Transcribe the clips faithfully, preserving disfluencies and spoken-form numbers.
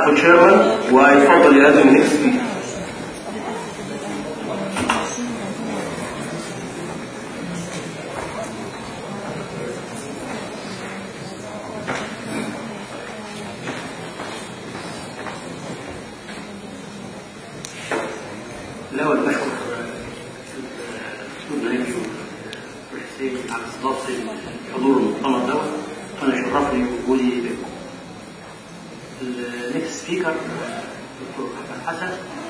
العفو تشيرمان، ويفضل يقدم نيكست سبيكر. الأول بشكر الدكتور ناجي وحسين على استضافة حضور المؤتمر دوت، أنا شرفني وجودي بكم. النكست سبيكر دكتور أحمد حسن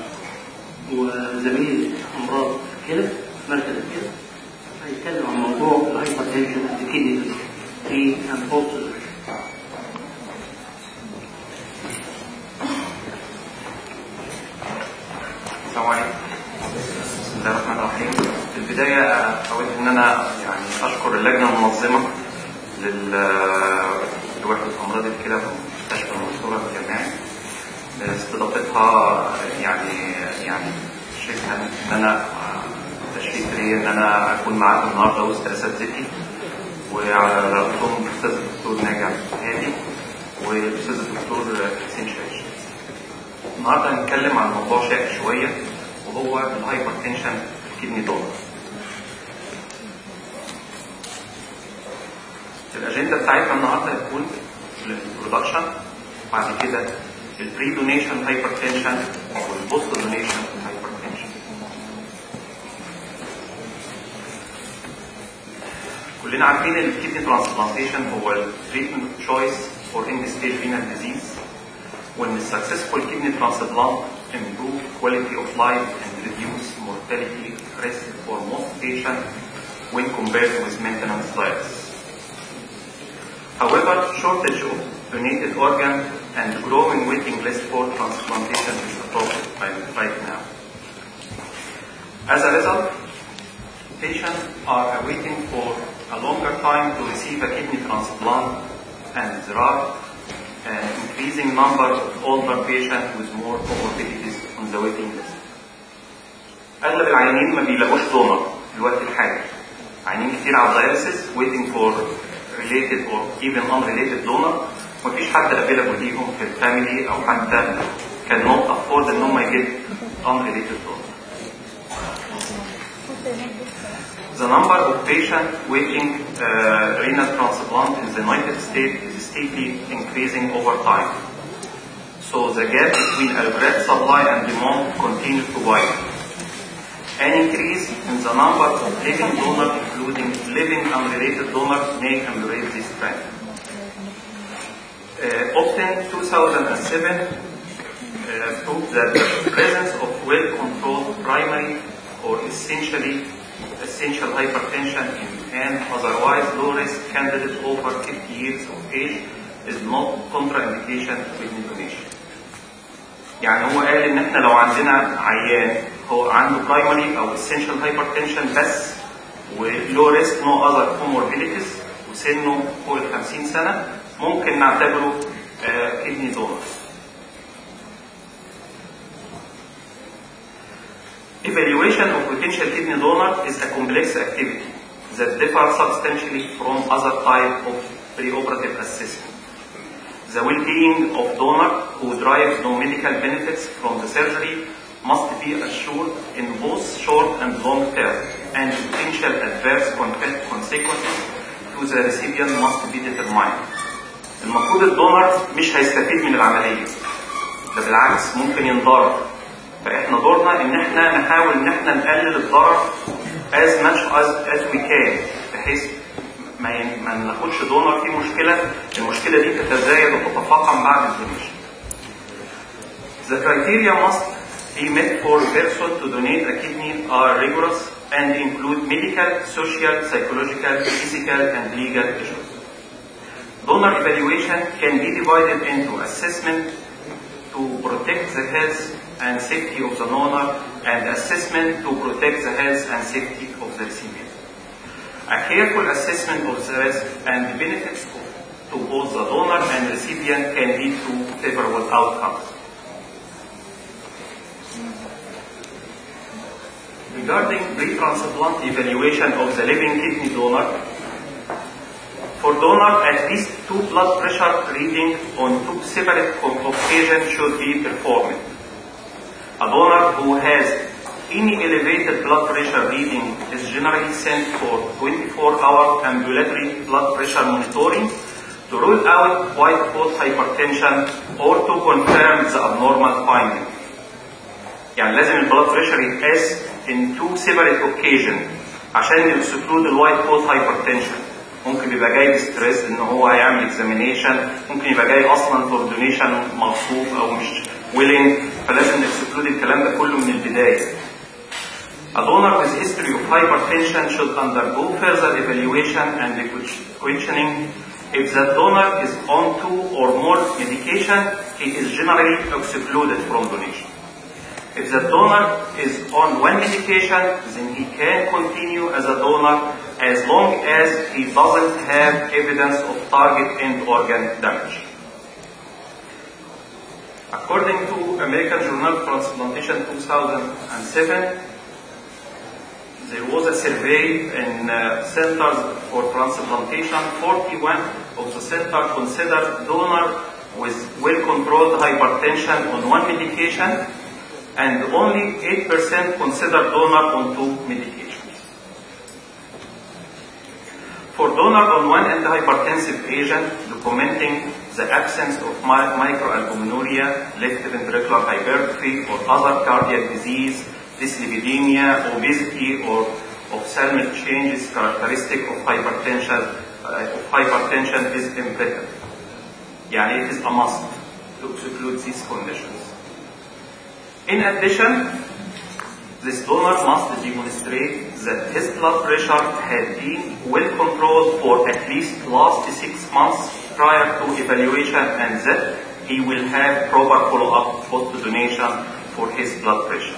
وزميل أمراض الكلى في مركز الكلى، هيتكلم عن موضوع الهايبرتنشن اند كيدني بري اند بوست. السلام عليكم. بسم الله الرحمن الرحيم. في البداية أود إن أنا يعني أشكر اللجنة المنظمة لوحدة أمراض الكلى في مستشفى المنصورة الجامعي لاستضافتها، يعني يعني شيء إن أنا تشريف لي إن أنا أكون معاكم النهارده وسط أساتذتي، وعلى رأسهم الأستاذ الدكتور ناجي هادي والأستاذ الدكتور حسين شاش. النهارده هنتكلم عن موضوع شائك شوية وهو الهايبرتنشن كيدني دونر. الأجندة بتاعتنا النهارده هتكون البرودكشن، بعد كده البري دونيشن هايبرتنشن والبوست دونيشن هايبرتنشن. كلنا عارفين ان الكيدني ترانسبلانتيشن هو التريتمنت تشويس فور اند ستيج رينال ديزيز، وان السكسسفul kidney transplant improve quality of life and reduce mortality risk for most patients when compared with maintenance diets. However, shortage of donated organ and growing waiting list for transplantation is a problem right now. As a result, patients are awaiting for a longer time to receive a kidney transplant, and there are an increasing number of older patients with more comorbidities on the waiting list. أغلب العيانين ما بيلاقوش دونر في الوقت الحالي. عيانين كتير على الداياليسيس waiting for related or even unrelated donor، ومفيش حد available ليهم في الفاميلي أو حتى cannot afford إن هم يجيب unrelated donor. The number of patients waiting uh, renal transplant in the United States is steadily increasing over time. So the gap between allograft supply and demand continues to widen. An increase in the number of living donors, including living unrelated donors, may ameliorate this trend. Uh, often, two thousand seven uh, proved that the presence of well-controlled primary or essentially essential hypertension in an otherwise low-risk candidate over fifty years of age is not contraindication to kidney donation. يعني هو قال ان احنا لو عندنا عيان هو عنده primary او essential hypertension بس و low risk no other comorbidities وسنه فوق ال خمسين سنة ممكن نعتبره kidney donor. Evaluation of potential kidney donor is a complex activity that differs substantially from other types of preoperative assessment. The well-being of donor who derives no medical benefits from the surgery must be assured in both short and long term, and potential adverse consequences to the recipient must be determined. المفروض الدونر مش هيستفيد من العملية، ده بالعكس ممكن ينضر. فاحنا دورنا ان احنا نحاول ان احنا نقلل الضرر as much as, as we can، بحيث ما ما ناخدش دونر فيه مشكله، المشكله دي تتزايد وتتفاقم بعد الدونيشن. The criteria must be met for a person to donate a kidney are rigorous and include medical, social, psychological, physical, and legal issues. Donor evaluation can be divided into assessment to protect the health and safety of the donor and assessment to protect the health and safety of the recipient. A careful assessment of the risk and the benefits to both the donor and recipient can lead to favorable outcomes. Regarding pre-transplant evaluation of the living kidney donor, For donor, at least two blood pressure readings on two separate occasions should be performed. A donor who has any elevated blood pressure reading is generally sent for twenty-four hour ambulatory blood pressure monitoring to rule out white coat hypertension or to confirm the abnormal finding. يعني لازم البلاد بريشر يتقاس in two separate occasions عشان يكسكلود الوايت كوت هايبرتنشن. ممكن يبقى جاي ستريس ان هو هيعمل اكزامينيشن، ممكن يبقى جاي اصلا فور دونيشن مغصوب او مش ويلنج، فلازم نكسكلود الكلام ده كله من البدايه. A donor with history of hypertension should undergo further evaluation and questioning. If the donor is on two or more medication, he is generally excluded from donation. If the donor is on one medication, then he can continue as a donor as long as he doesn't have evidence of target end organ damage. According to American Journal of Transplantation two thousand seven, there was a survey in uh, centers for transplantation. forty-one of the centers considered donor with well-controlled hypertension on one medication, and only eight percent considered donor on two medications. For donor on one antihypertensive agent, documenting the absence of microalbuminuria, left ventricular hypertrophy, or other cardiac disease, dyslipidemia, obesity, or ophthalmic changes characteristic of hypertension, uh, of hypertension is imperative. Yani it is a must to exclude these conditions. In addition, this donor must demonstrate that his blood pressure had been well controlled for at least last six months prior to evaluation, and that he will have proper follow-up post-donation for his blood pressure.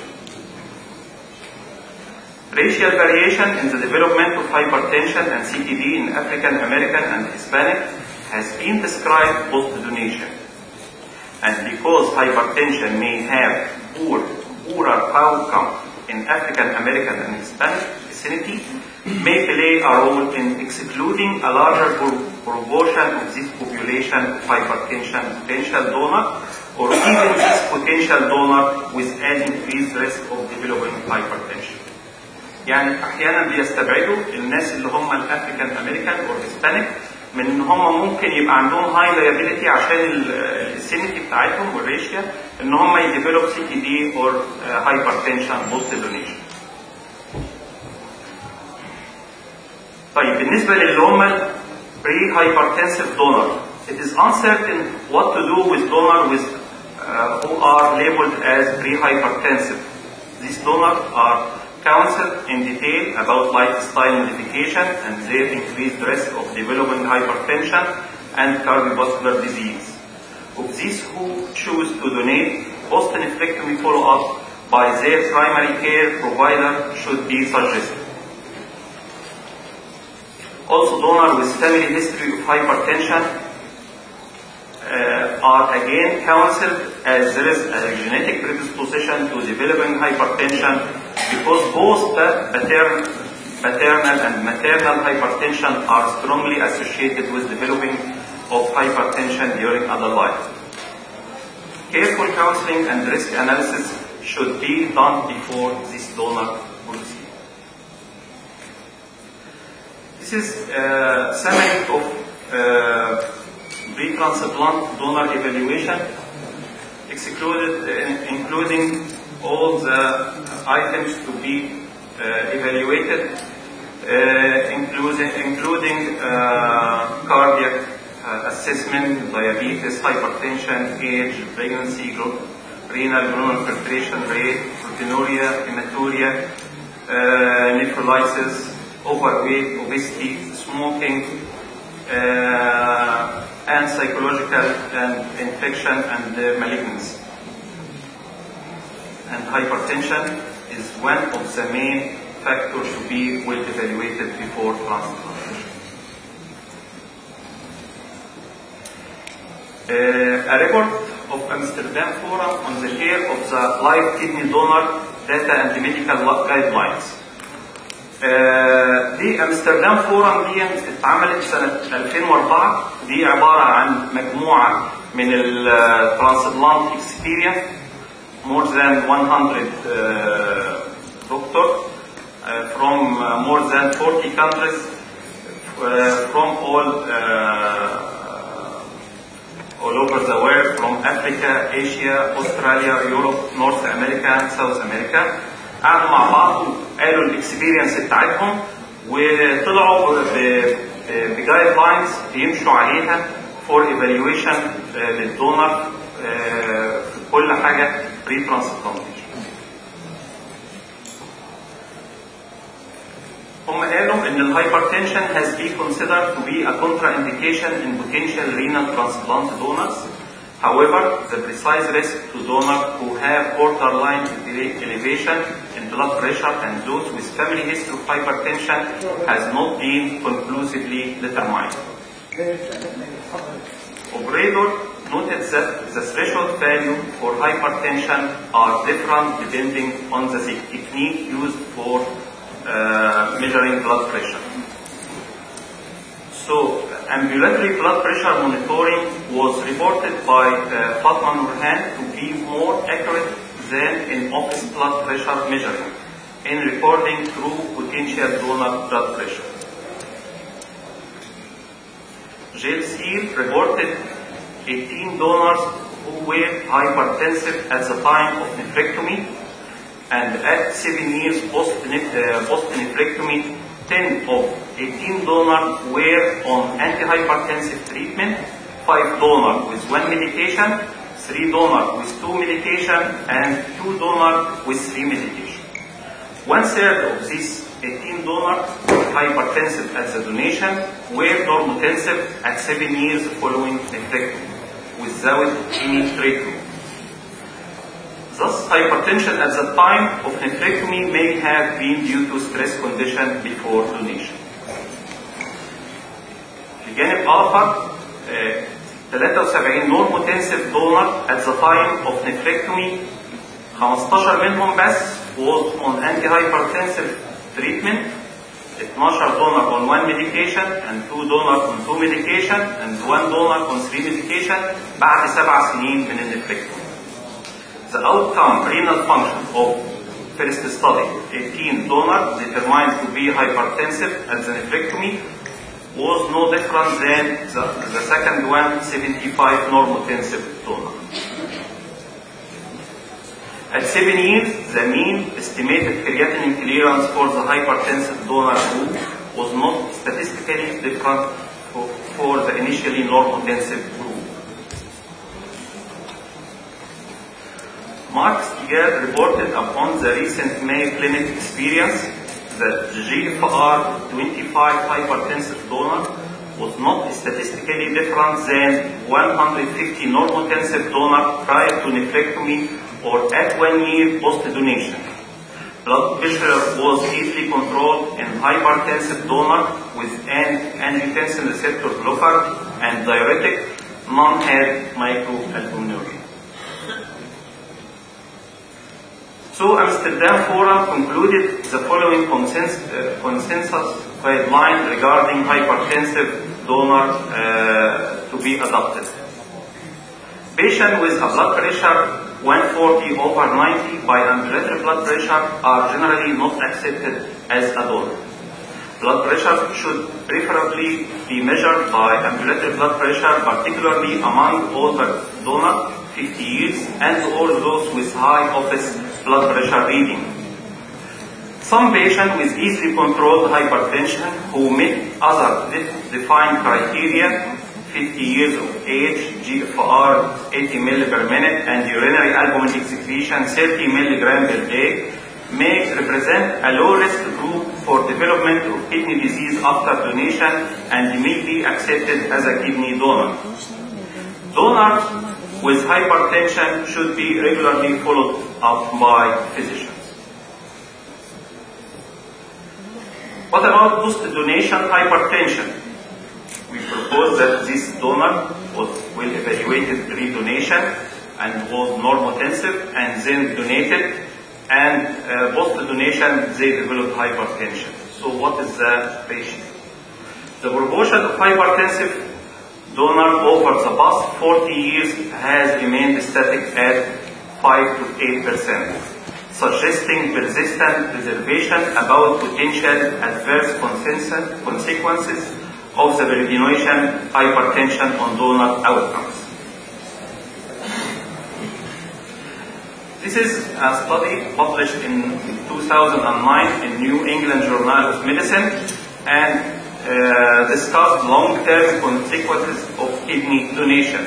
Racial variation in the development of hypertension and C K D in African American and Hispanic has been described post-donation. And because hypertension may have poor, poorer outcome in African American and Hispanic vicinity, may play a role in excluding a larger proportion of this population of hypertension potential donor, or even this potential donor with an increased risk of developing hypertension. يعني احيانا بيستبعدوا الناس اللي هم الافريكان امريكان او هيسبانيك من ان هم ممكن يبقى عندهم هاي لايبيليتي عشان السينيتي بتاعتهم والريشيا ان هم يديفلوب سي تي دي او هايبرتنشن بوست دونيشن. طيب بالنسبه للي هم بري هايبرتنسيف دونر، it is uncertain what to do with donor with uh, who are labeled as pre-hypertensive. These donors are counseled in detail about lifestyle modification and their increased risk of developing hypertension and cardiovascular disease. Of these who choose to donate, post-nephrectomy follow-up by their primary care provider should be suggested. Also, donors with family history of hypertension uh, are again counseled as there is a genetic predisposition to developing hypertension, because both the paternal, paternal and maternal hypertension are strongly associated with developing of hypertension during adult life. Careful counseling and risk analysis should be done before this donor policy. This is a summary of uh, pre-transplant donor evaluation, excluded, uh, including all the items to be uh, evaluated, uh, including, including uh, cardiac uh, assessment, diabetes, hypertension, age, pregnancy, renal glomerular filtration rate, proteinuria, hematuria, uh, necrolysis, overweight, obesity, smoking, uh, and psychological and infection and uh, malignancy. And hypertension is one of the main factors to be well evaluated before transplantation. Uh, a report of Amsterdam Forum on the care of the live kidney donor data and the medical guidelines. آه، دي امستردام فورم دي اتعملت سنه ألفين وأربعة. دي عباره عن مجموعه من الترانسبلانت اكسبيرينس more than one hundred uh, doctors uh, from uh, more than forty countries uh, from all uh, all over the world, from Africa, Asia, Australia, Europe, North America, South America. قعدوا مع بعض وقالوا الاكسبيرينس بتاعتهم وطلعوا بجايد لاينز يمشوا عليها فور ايفالويشن للدونر في كل حاجه بري ترانسبلانتيشن. هم قالوا ان الهايبرتنشن has been considered to be a contraindication in potential renal transplant donors. However, the precise risk to donors who have borderline elevation in blood pressure and those with family history of hypertension has not been conclusively determined. Operator noted that the threshold value for hypertension are different depending on the technique used for uh, measuring blood pressure. So, ambulatory blood pressure monitoring was reported by uh, Fatma Nurhan to be more accurate than in-office blood pressure measuring in recording true potential donor blood pressure. Jail Seal reported eighteen donors who were hypertensive at the time of nephrectomy, and at seven years post-nephrectomy, uh, post ten of eighteen donors were on antihypertensive treatment, five donors with one medication, three donors with two medication, and two donors with three medication. One third of these eighteen donors hypertensive at the donation were normotensive at seven years following nephrectomy without any treatment. Thus, hypertension at the time of nephrectomy may have been due to stress condition before donation. في جانب آخر ثلاثة وسبعين normotensive donor at the time of nephrectomy خمستاشر منهم بس was on antihypertensive treatment, twelve donor on one medication and two donor on two medication and one donor on three medication بعد سبع سنين من النفركتومي. The outcome renal function of first study, eighteen donor determined to be hypertensive at the nephrectomy, was no different than the, the second one, seventy-five normotensive donor. At seven years, the mean estimated creatinine clearance for the hypertensive donor group was not statistically different for, for the initially normotensive group. Mark Stiger reported upon the recent Mayo Clinic experience that the G F R twenty-five hypertensive donor was not statistically different than one hundred fifty normotensive donor prior to nephrectomy or at one year post-donation. Blood pressure was easily controlled in hypertensive donor with an angiotensin receptor blocker and diuretic. None had microalbuminuria. So Amsterdam Forum concluded the following consensus, uh, consensus guideline regarding hypertensive donor uh, to be adopted. Patients with a blood pressure one forty over ninety by ambulatory blood pressure are generally not accepted as a donor. Blood pressure should preferably be measured by ambulatory blood pressure, particularly among older donors, fifty years, and all those with high office blood pressure reading. Some patients with easily controlled hypertension who meet other defined criteria, fifty years of age, G F R eighty milliliters per minute, and urinary albumin excretion thirty milligrams per day, may represent a low-risk group for development of kidney disease after donation and may be accepted as a kidney donor. Donors with hypertension should be regularly followed up by physicians. What about post-donation hypertension? We propose that this donor was well evaluated pre-donation and was normotensive and then donated, and uh, post-donation they developed hypertension. So what is the ratio? The proportion of hypertensive donor over the past forty years has remained static at five to eight percent, suggesting persistent reservation about potential adverse consequences of the predominant hypertension on donor outcomes. This is a study published in two thousand nine in New England Journal of Medicine and uh, discussed long-term consequences of kidney donation.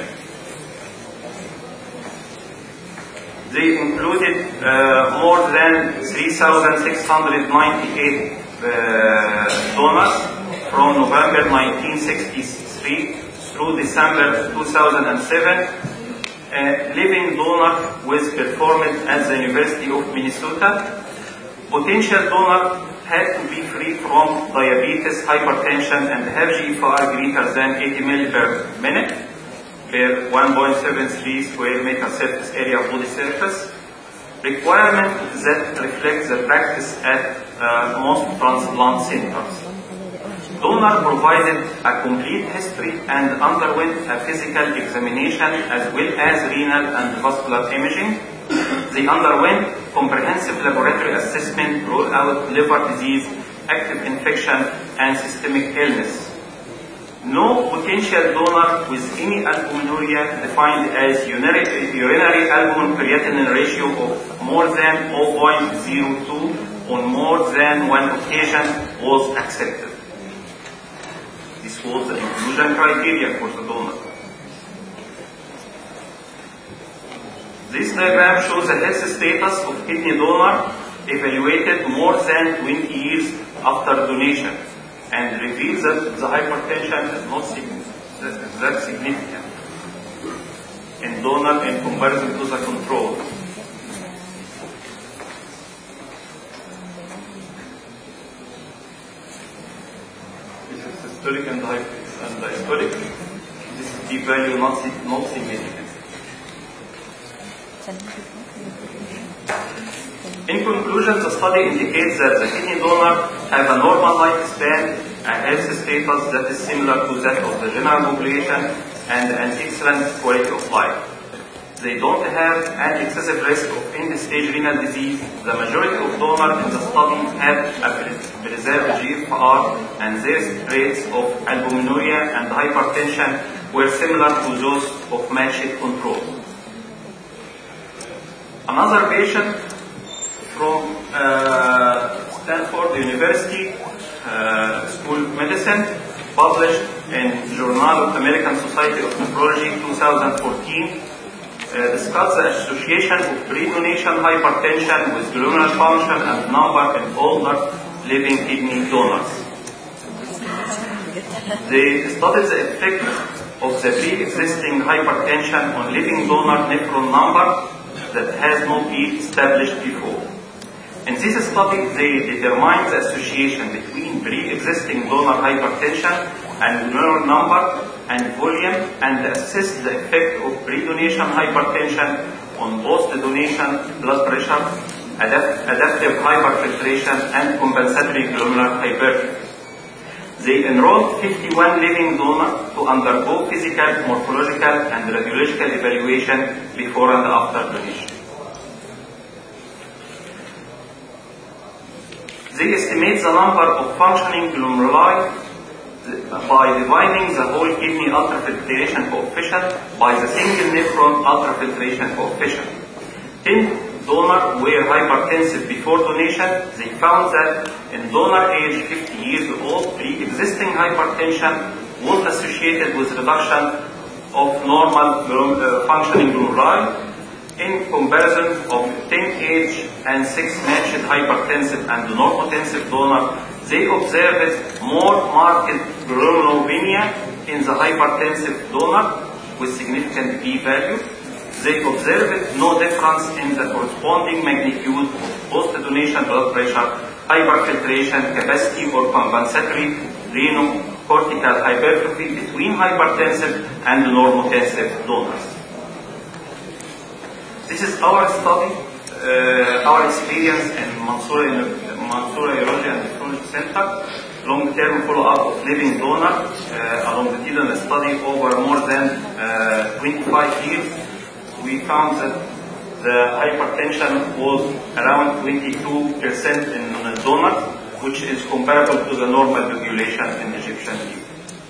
They included uh, more than three thousand six hundred ninety-eight uh, donors from November nineteen sixty-three through December two thousand seven. A living donor was performed at the University of Minnesota. Potential donor had to be free from diabetes, hypertension, and have G F R greater than eighty milliliters per minute per one point seven three square meter surface area of body surface. Requirement that reflects the practice at uh, most transplant centers. Donor provided a complete history and underwent a physical examination as well as renal and vascular imaging. They underwent comprehensive laboratory assessment, ruled out liver disease, active infection, and systemic illness. No potential donor with any albuminuria defined as urinary, urinary albumin-creatinine ratio of more than zero point zero two on more than one occasion was accepted. This was the inclusion criteria for the donor. This diagram shows the health status of kidney donor evaluated more than twenty years after donation and reveals that the hypertension is not significant, that significant in donor in comparison to the control. This is systolic and diastolic. This is the value not, not significant. In conclusion, the study indicates that the kidney donor have a normal lifespan, a health status that is similar to that of the general population, and an excellent quality of life. They don't have an excessive risk of end-stage renal disease. The majority of donors in the study had a preserved G F R, and their rates of albuminuria and hypertension were similar to those of matched control. Another patient from uh, Stanford University uh, School of Medicine, published in Journal of American Society of Nephrology two thousand fourteen, uh, discussed the association of pre-donation hypertension with glomerular function and number in older living kidney donors. They studied the effect of the pre-existing hypertension on living donor nephron number that has not been established before. In this study, they determined the association between pre-existing donor hypertension and glomerular number and volume, and assessed the effect of pre-donation hypertension on post-donation blood pressure, adapt adaptive hyperfiltration, and compensatory glomerular hypertrophy. They enrolled fifty-one living donors to undergo physical, morphological, and radiological evaluation before and after donation. They estimate the number of functioning glomeruli by dividing the whole kidney ultrafiltration coefficient by the single nephron ultrafiltration coefficient. ten donors were hypertensive before donation. They found that in donor age fifty years old, pre-existing hypertension was associated with reduction of normal uh, functioning glomeruli. In comparison of ten age and six matched hypertensive and normotensive donor, they observed more marked glomerulopenia in the hypertensive donor with significant p-value. They observed no difference in the corresponding magnitude of post-donation blood pressure, hyperfiltration capacity, or compensatory renocortical hypertrophy between hypertensive and normotensive donors. This is our study, uh, our experience in Mansoura Urology and Nephrology Center, long-term follow-up of living donor uh, longitudinal study over more than uh, twenty-five years. We found that the hypertension was around twenty-two percent in donors, which is comparable to the normal population in Egyptian youth.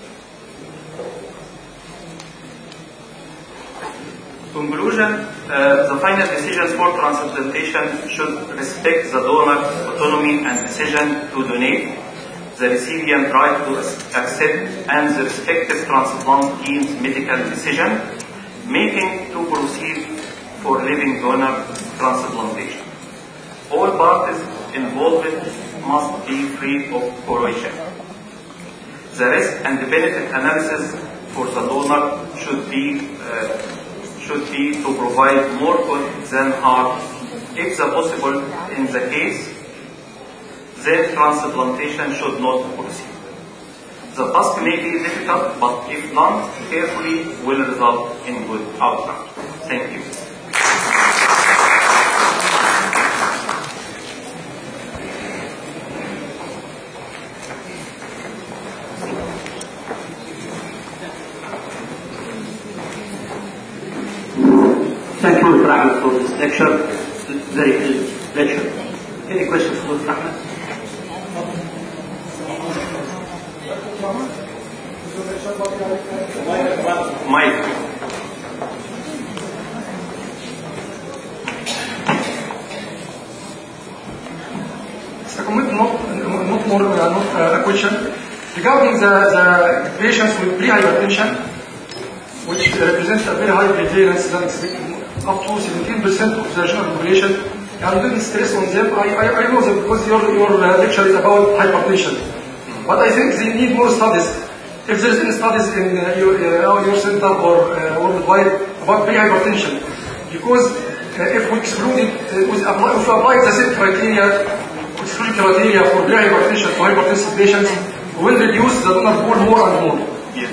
Conclusion, uh, the final decisions for transplantation should respect the donor's autonomy and decision to donate, the recipient right to accept, and the respective transplant team's medical decision making to proceed for living donor transplantation. All parties involved must be free of corruption. The risk and the benefit analysis for the donor should be uh, should be to provide more good than harm. If the possible in the case, then transplantation should not proceed. The task may be difficult, but if done carefully, will result in good outcome. Thank you. Thank you, Doctor Ahmed, for this lecture. Very good lecture. Any questions for Doctor Ahmed? Mike. It's a comment, not, not more, uh, not uh, a question. Regarding the, the patients with pre-hypertension, which represents a very high prevalence than expected, up to seventeen percent of the general population, and little stress on them. I, I, I know that because your, your uh, lecture is about hypertension. But I think they need more studies. If there's any studies in uh, your, uh, your center or uh, worldwide about pre-hypertension, because uh, if we exclude it, uh, with apply, if we apply the same criteria, exclude criteria for pre-hypertension to hypertensive patients, we will reduce the donor pool more and more. Yes.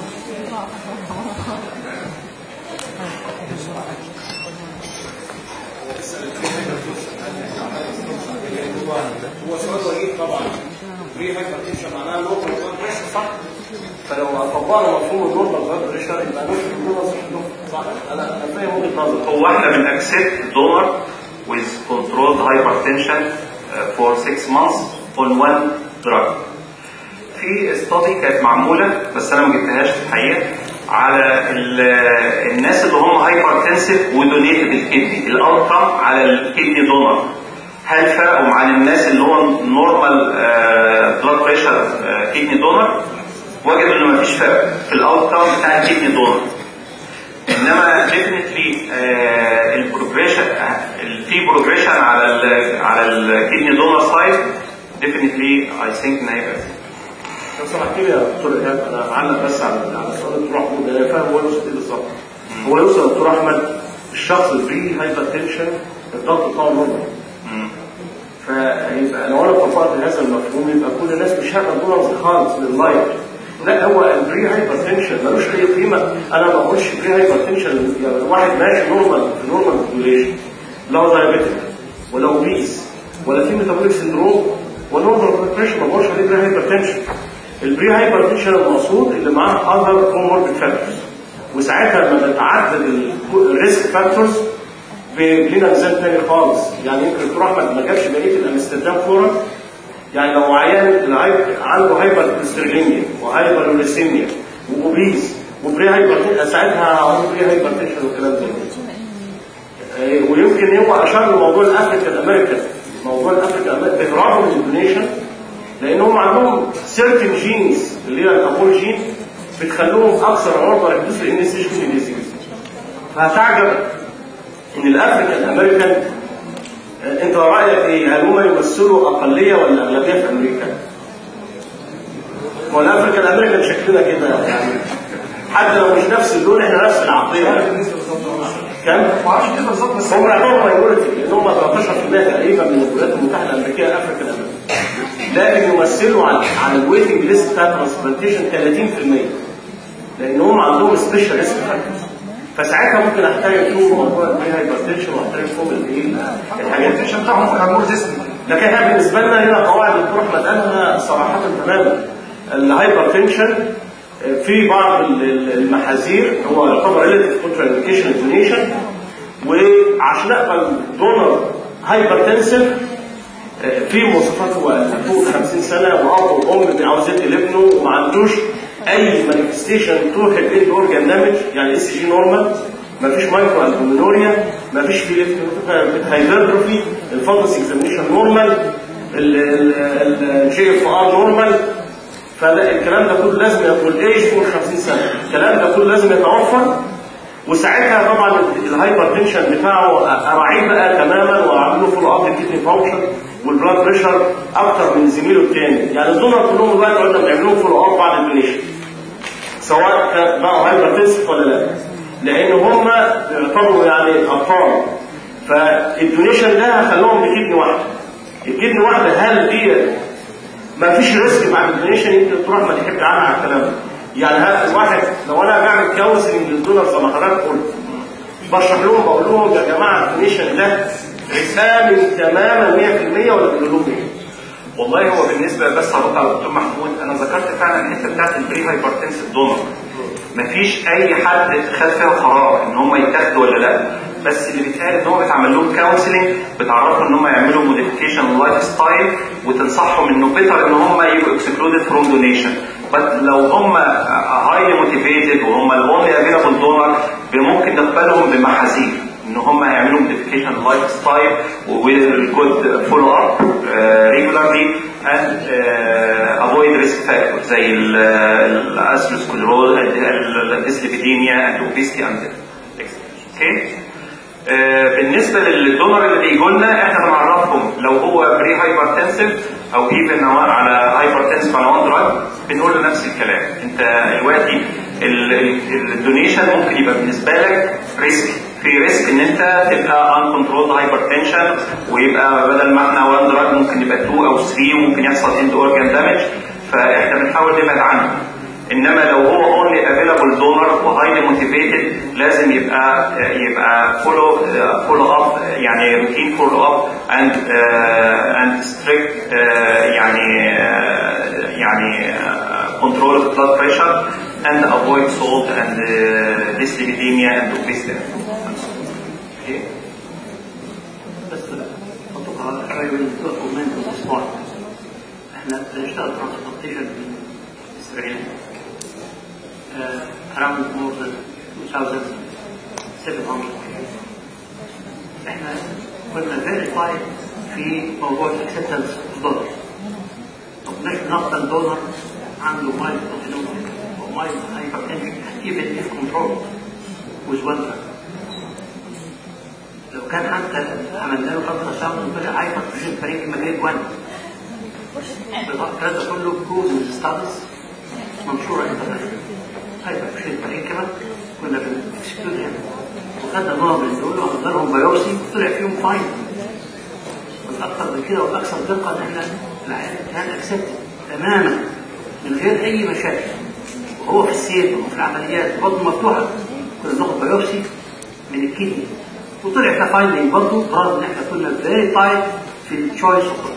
هو سؤال وجيه طبعا. بري هايبرتنشن معناها نورمال بلاد بريشر صح؟ فلو طبقنا مفهوم النورمال بلاد بريشر يبقى نفس الدونر صح؟ انا انا فاهم وجهه نظرك. هو احنا بنأكسبت donor with controlled hypertension uh, for six months on one drug. في استادي كانت معموله بس انا ما جبتهاش في الحقيقه على الناس اللي هم هايبرتنسيف ودونيتد الكدني، الاوتكم على الكدني دونر. هل فرقوا عن الناس اللي هو نورمال بلاد بريشر كدني دونر؟ وجدوا انه مفيش فرق في الاوتكم بتاع الكدني دونر. انما ديفنتلي البروجريشن في بروجريشن على ال على الكدني دونر سايد ديفنتلي اي ثينك ان هيبقى. لو سمحت لي يا دكتور ايهاب انا اعلق بس على على سؤال الدكتور محمود، انا فاهم هو يوصل ايه بالظبط. هو يوصل يا دكتور احمد الشخص البري هايبرتنشن الضغط بتاعه نورمال. فيبقى لو انا طبقت هذا المفهوم يبقى كل الناس مش هتبقى دونرز خالص لللايف. لا، هو البري هايبرتنشن ملوش اي قيمه. انا ما بقولش بري هايبرتنشن يعني واحد ماشي نورمال في نورمال بوبيوليشن، لو دايابيتك ولا اوبيس ولا في ميتابوليك سندروم ونورمال بلاد بريشر، ما بقولش عليه بري هايبرتنشن. البري هايبرتنشن المقصود اللي معاه اذر كوموربيد فاكتورز، وساعتها لما بتعدد الريسك فاكتورز لينا ميزان تاني خالص. يعني يمكن الدكتور احمد ما جابش بقيه الامستردام فورا. يعني لو عيان عنده هايبر كوليسترولينيا وهايبر يوريسيميا واوبيز وبري هايبرتنشن، ساعتها هقول بري هايبرتنشن والكلام ده. ويمكن هو اشار لموضوع الافريكان امريكان، موضوع الافريكان امريكان بيهربوا من الدونيشن لانهم عندهم سيرتن جينز اللي هي الابول جين بتخلوهم اكثر عرضه لحدوث الان اس اتش ديزيز. فهتعجب ان الافريكان امريكان، انت رايك ايه؟ هل هم يمثلوا اقليه ولا اغلبيه في امريكا؟ هو الافريكان امريكان شكلنا كده يعني، حتى لو مش نفس اللون احنا نفس العقليه. كم؟ ما اعرفش كده بالظبط، بس هم يعتبروا ماينورتي لان هم تلتاشر بالمية تقريبا من الولايات المتحده الامريكيه افريكان امريكان، لكن يمثلوا على على الويتنج ليست بتاع ترانسبلانتيشن ثلاثين بالمية لان هم عندهم سبيشال ريسك فاكتورز. فساعتها ممكن احترم فيهم موضوع البري هايبرتنشن واحترم فيهم الايه الحاجات الهايبرتنشن بتاعهم مور ريزيستنت. لكن احنا بالنسبه بالنسبه لنا هنا قواعد الدكتور احمد قالها صراحه تماما. الهايبر تنشن في بعض المحاذير هو يعتبر ريليتيف كونترا انديكيشن دونيشن، وعشان اقبل دونر هايبر تنسن في مواصفات هو فوق خمسين سنه واب وام عاوز يدي لابنه وما عندوش اي مانيفستيشن تروح الاند اورجان دامج، يعني اس جي نورمال، ما فيش مايكرو البومينوريا، ما فيش في هايبرتروفي، الفالس اكزامينشن نورمال، الجي اف ار نورمال. فالكلام ده كله لازم يكون ايج فوق خمسين سنه، الكلام ده كله لازم يتوفر. وساعتها طبعا الهايبر تنشن بتاعه اراعيه بقى تماما واعمل له فولو اب للكدني فانكشن والبلاد بريشر اكتر من زميله الثاني. يعني الدونر كلهم دلوقتي قلنا بنعمل لهم فولو اب بعد الدونيشن سواء كان بقوا هايبر تنسف ولا لا، لان هم يعتبروا يعني اطفال. فالدونيشن ده هخلوهم بكدني واحده. الكدني واحده هل دي ما فيش ريسك بعد الدونيشن؟ يمكن تروح ما تحب عنها على الكلام ده. يعني هذا الواحد لو انا بعمل كونسلنج للدونر زي ما حضرتك قلت بشرح لهم بقول لهم يا جماعه الدونيشن ده امن تماما مية في المية ولا بيقولوا لهم ايه؟ والله هو بالنسبه بس هرد على الدكتور محمود، انا ذكرت فعلا الحته بتاعت البري هايبرتنسيف دونر مفيش اي حد خد فيها قرار ان هم يتاخدوا ولا لا، بس اللي بيتقال ان هو بيتعمل لهم كونسلنج، بتعرفهم ان هم يعملوا موديفيكيشن لايف ستايل وتنصحهم انه بيتر ان هم يبقوا اكسكلودد فروم دونيشن. بس لو هم هايلي موتيفيتد وهم الاونلي افيلابل دونر ممكن نقبلهم بمحاذير ان هم يعملوا موديفيكيشن لايف ستايل ويل جود فولو اب ريجولارلي اند افويد ريسك فاكتورز زي الاسلوسكلروز الديسليبيديميا اند اوبيستي اند اوكي. بالنسبه للدونر اللي بيجوا لنا احنا بنعرفهم لو هو بري هايبرتنسيف او ايفن على هايبرتنسيف على وان دراج بنقول له نفس الكلام. انت دلوقتي الدونيشن ممكن يبقى بالنسبه لك ريسك، في ريسك ان انت تبقى ان كنترولد هايبرتنشن ويبقى بدل ما احنا وان دراج ممكن يبقى اتنين او تلاتة وممكن يحصل اند اورجان دامج، فاحنا بنحاول نبعد عنه. انما لو هو اونلي افيلابل دونر وهايلي موتيفيتد لازم يبقى يبقى فولو فولو اب، يعني روتين فولو اب اند اند ستريكت يعني uh, يعني كنترول اوف بلاد بريشر and avoid salt and uh, dyslipidemia and obesity. Okay. بس أتوقع شوية من الدوكومنت والإصلاح. إحنا بنشتغل ترانسبورتيشن في إسرائيل around more than two thousand seven hundred. إحنا كنا verify في موضوع acceptance of donors. طب مش بنقبل دونر عنده مايل بروتينوميا ومايل هايبرتنشن even if controlled with one drug. لو كان حتى عملنا له خمسة ساعة وطلع هايبرتنشن فريق مجال واحد. الكلام ده كله بروفن ستاديز منشورة انترناشونال. هايبرتنشن فريق كمان كنا بنكسكلودهم وخدنا نوع من دول وعملنا لهم بايوبسي وطلع فيهم فاين. والأكثر من كده والأكثر دقة إن احنا العيان كان اكسبت تماما من غير أي مشاكل، وهو في السير وفي العمليات بطن مفتوحة كنا بناخد بايوبسي من الكدني وطلع فيها فايندنج برضه برغم إن احنا كنا فيري تايت في التشويس اوف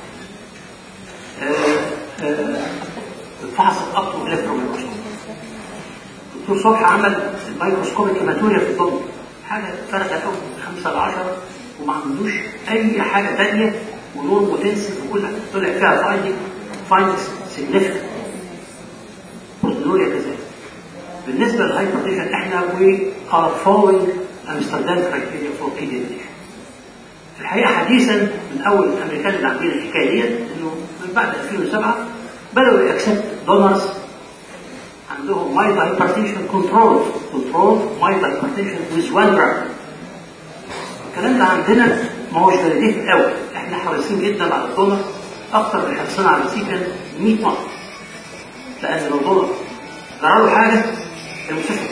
الفحص الأبطو الإلكتروميكروسكوب. الدكتور صبحي عمل الميكروسكوب الهيماتوريا في الضغط حاجة فرقت قوي خمسة لعشرة وما عندوش أي حاجة تانية ونور بوتنسيف وكل حاجة طلع فيها فايندنج فايندنج سيجنيفيكانت. بروتينوريا كذلك. بالنسبة للهايبرتنشن احنا we are following Amsterdam criteria for kidney disease. في الحقيقة حديثا من أول الأمريكان اللي عاملين الحكاية ديت إنه من بعد ألفين وسبعة بدأوا يأكسبت دونرز عندهم mild hypertension control control mild hypertension with one drug. الكلام ده عندنا ما هوش فاليديتد قوي، احنا حريصين جدا على الدونر أكثر من حرصنا على السيكن مية مرة، لأن لو دونر جرى له حاجة المستشفى.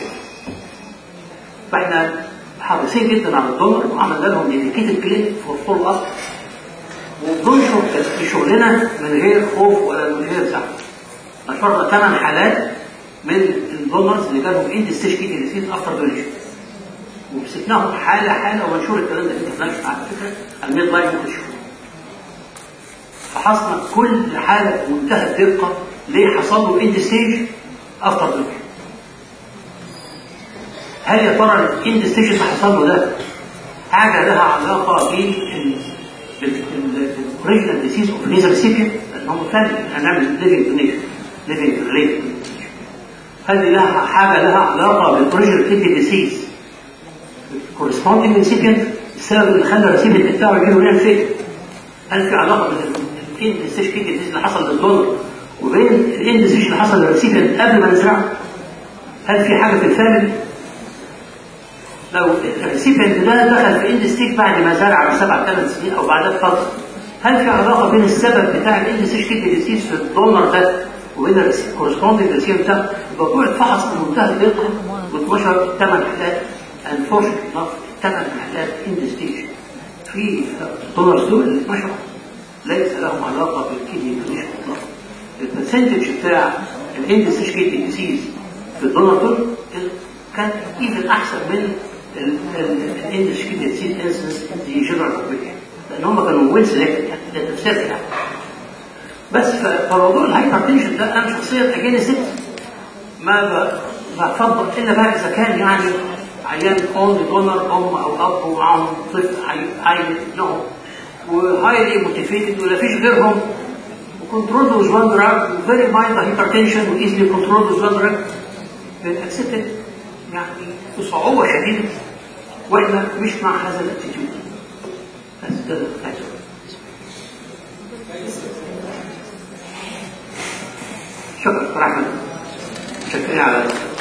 فاحنا حريصين جدا على الدونر وعملنا لهم ديديكيتد كلينيك فور فول اب وبننشر في شغلنا من غير خوف ولا من غير زعل. نشرنا ثمان حالات من الدونرز اللي جالهم اند ستيج كيدني ديزيز افتر دونيشن ومسكناهم حاله حاله ومنشور الكلام ده انترناشونال على فكره الميد لاين ممكن تشوفوه. فحصنا كل حاله بمنتهى الدقه ليه حصل له اند ستيج افتر دونر. هل يا ترى الاند ستيج اللي حصل له ده حاجه لها علاقه بالاوريجنال ديسيز اوف ليزر ريسيبيانت؟ لان هم فعلا هنعمل ليفنج دونيشن ليفنج ريليتد. هل لها حاجه لها علاقه بالاوريجنال كيدني ديسيز كورسبوندينج ريسيبيانت، السبب اللي خلى الريسيبيانت بتاعه يجي له ريال فيك؟ هل في علاقه بين الاند ستيج كيدني ديسيز اللي حصل للدونر وبين الاند ستيج اللي حصل للريسيبيانت قبل ما نزرعه؟ هل في حاجه في الفاميلي؟ لو الريسيبيانت ده دخل في اند ستيج بعد ما زرع بسبع ثمان سنين او بعدها بفتره، هل في علاقه بين السبب بتاع الاند ستيج كيدني ديسيز في الدونر ده وبين الكورسبوندنج ريسيبيانت بتاعه؟ الموضوع اتفحص بمنتهى الدقه واتنشر ثمان حالات انفورشنت ثمان حالات اند ستيج في الدونرز دول اللي اتنشروا ليس لهم علاقه بالكيدني دونيشن اطلاقا. البرسنتج بتاع الاند ستيج كيدني ديسيز في الدونر دول كان ايفن احسن من الاند ستيج كيدني ديسيز انسنس دي جنرال بوبيليشن، لان هم كانوا ويل سيلكتد يعني تفسير يعني. بس فموضوع الهايبرتنشن ده انا شخصيا اجانست ما بفضل الا بقى اذا كان يعني عيان اون دونر ام او اب ومعاهم طفل عيل لهم وهايلي موتيفيتد ولا فيش غيرهم وكنترول ويز وان دراج وفيري مايلد هايبرتنشن وايزلي كنترول ويز وان دراج اكسبتد يعني بصعوبه شديده، واحنا مش مع هذا الاتيتيود. بس ده شكرا دكتور احمد، شكرا على